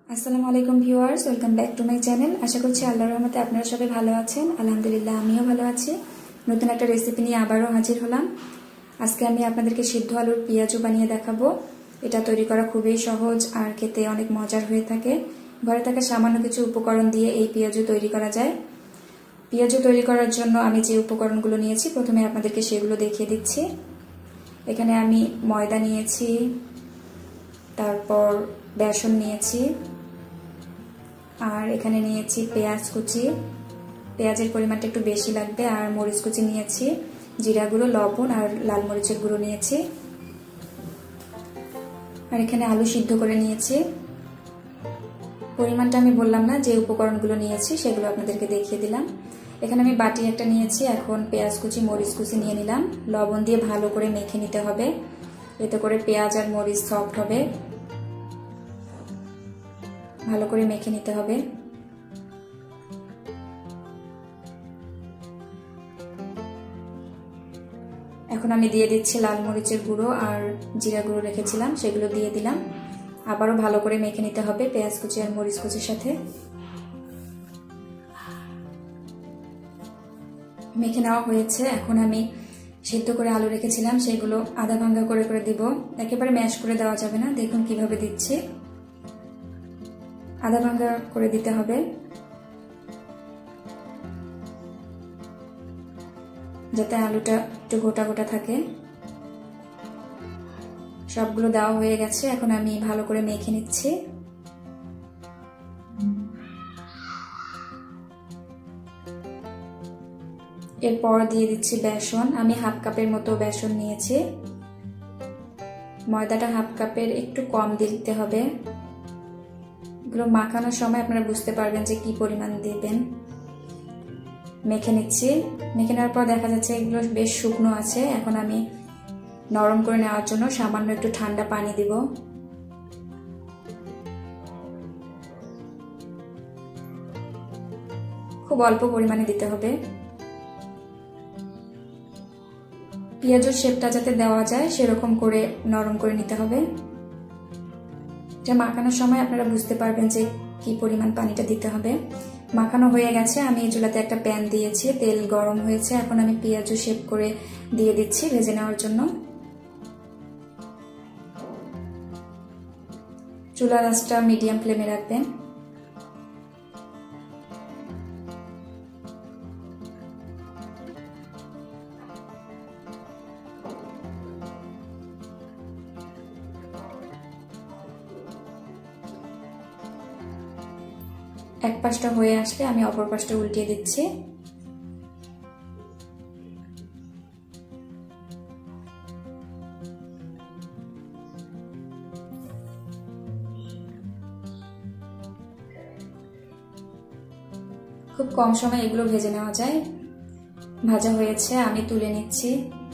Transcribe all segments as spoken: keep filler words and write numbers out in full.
আসসালামু আলাইকুম viewers, welcome back to my channel. আশা করছি আল্লাহর রহমতে আপনারা সবাই ভালো আছেন। আলহামদুলিল্লাহ আমিও ভালো আছি। নতুন একটা রেসিপি নিয়ে আবারও হাজির হলাম। আজকে আমি আপনাদেরকে সিদ্ধ আলুর পেঁয়াজু বানিয়ে দেখাবো। এটা তৈরি করা খুবই সহজ আর খেতে অনেক মজার হয়ে থাকে। ঘরে থাকা সামান্য কিছু উপকরণ দিয়ে এই পেঁয়াজু তৈরি করা যায়। পেঁয়াজু তৈরি করার জন্য আমি যে উপকরণগুলো নিয়েছি প্রথমে আপনাদেরকে সেগুলো দেখিয়ে দিচ্ছি। এখানে আমি ময়দা নিয়েছি, তারপর বেসন নিয়েছি, আর এখানে নিয়েছি পেঁয়াজ কুচি। পেঁয়াজের পরিমাণটা একটু বেশি লাগবে। আর মরিচ কুচি নিয়েছি, জিরা গুঁড়ো, লবণ আর লাল মরিচের গুঁড়ো নিয়েছি। আর এখানে আলু সিদ্ধ করে নিয়েছি। পরিমাণটা আমি বললাম না, যে উপকরণগুলো নিয়েছি সেগুলো আপনাদেরকে দেখিয়ে দিলাম। এখানে আমি বাটি একটা নিয়েছি। এখন পেঁয়াজ কুচি, মরিচ কুচি নিয়ে নিলাম। লবণ দিয়ে ভালো করে মেখে নিতে হবে, এতে করে পেঁয়াজ আর মরিচ সফট হবে। ভালো করে মেখে নিতে হবে। এখন আমি দিয়ে দিচ্ছি লাল মরিচের গুঁড়ো আর জিরা গুঁড়ো রেখেছিলাম, সেগুলো দিয়ে দিলাম। আবারও ভালো করে মেখে নিতে হবে পেঁয়াজ কুচি আর মরিচ কুচির সাথে। মেখে নেওয়া হয়েছে। এখন আমি সিদ্ধ করে আলু রেখেছিলাম সেগুলো আধা ভাঙ্গা করে করে দিব। একেবারে ম্যাশ করে দেওয়া যাবে না। দেখুন কিভাবে দিচ্ছি, আধা ভাঙ্গা করে দিতে হবে, যাতে আলুটা একটু গোটা গোটা থাকে। সবগুলো দেওয়া হয়ে গেছে। এখন আমি ভালো করে মেখে নিচ্ছি। এরপর দিয়ে দিচ্ছি বেসন। আমি হাফ কাপের মতো বেসন নিয়েছি। ময়দাটা হাফ কাপের একটু কম দিতে হবে। এগুলো মাখানোর সময় আপনারা বুঝতে পারবেন যে কি পরিমাণ দিবেন। মেখে নিচ্ছি। মেখে নেওয়ার পর দেখা যাচ্ছে এগুলো বেশ শুকনো আছে। এখন আমি নরম করে নেওয়ার জন্য সামান্য একটু ঠান্ডা পানি দিব। খুব অল্প পরিমাণে দিতে হবে। পেঁয়াজের শেপটা যাতে দেওয়া যায় সেরকম করে নরম করে নিতে হবে। এটা মাখানোর সময় আপনারা বুঝতে পারবেন যে কি পরিমাণ পানিটা দিতে হবে। মাখানো হয়ে গেছে। আমি এই চুলাতে একটা প্যান দিয়েছি, তেল গরম হয়েছে। এখন আমি পেঁয়াজু শেপ করে দিয়ে দিচ্ছি ভেজে নেওয়ার জন্য। চুলার আঁচটা মিডিয়াম ফ্লেমে রাখবেন। এক পাশটা হয়ে আসলে আমি অপর পাশটা উল্টিয়ে দিচ্ছি। খুব কম সময়ে এগুলো ভেজে নেওয়া যায়। ভাজা হয়েছে, আমি তুলে নিচ্ছি।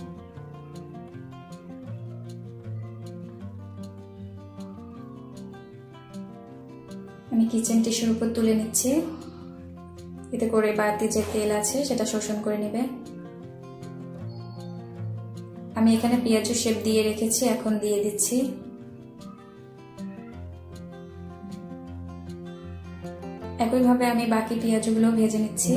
আমি কিচেন টিস্যুর উপর তুলে নিচ্ছি, এতে করে বাড়তি যে তেল আছে সেটা শোষণ করে নেবে। আমি এখানে পেঁয়াজু শেপ দিয়ে রেখেছি, এখন দিয়ে দিচ্ছি। একইভাবে আমি বাকি পেঁয়াজগুলো ভেজে নিচ্ছি।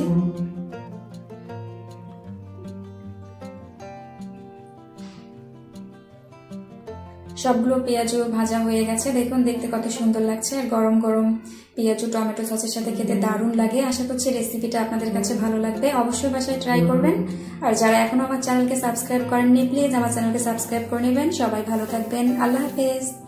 সবগুলো পেঁয়াজু ভাজা হয়ে গেছে। দেখুন দেখতে কত সুন্দর লাগছে। আর গরম গরম পেঁয়াজু টমেটো সসের সাথে খেতে দারুণ লাগে। আশা করছি রেসিপিটা আপনাদের কাছে ভালো লাগবে। অবশ্যই বাসায় ট্রাই করবেন। আর যারা এখনো আমার চ্যানেলকে সাবস্ক্রাইব করেননি প্লিজ আমার চ্যানেলকে সাবস্ক্রাইব করে নেবেন। সবাই ভালো থাকবেন। আল্লাহ হাফেজ।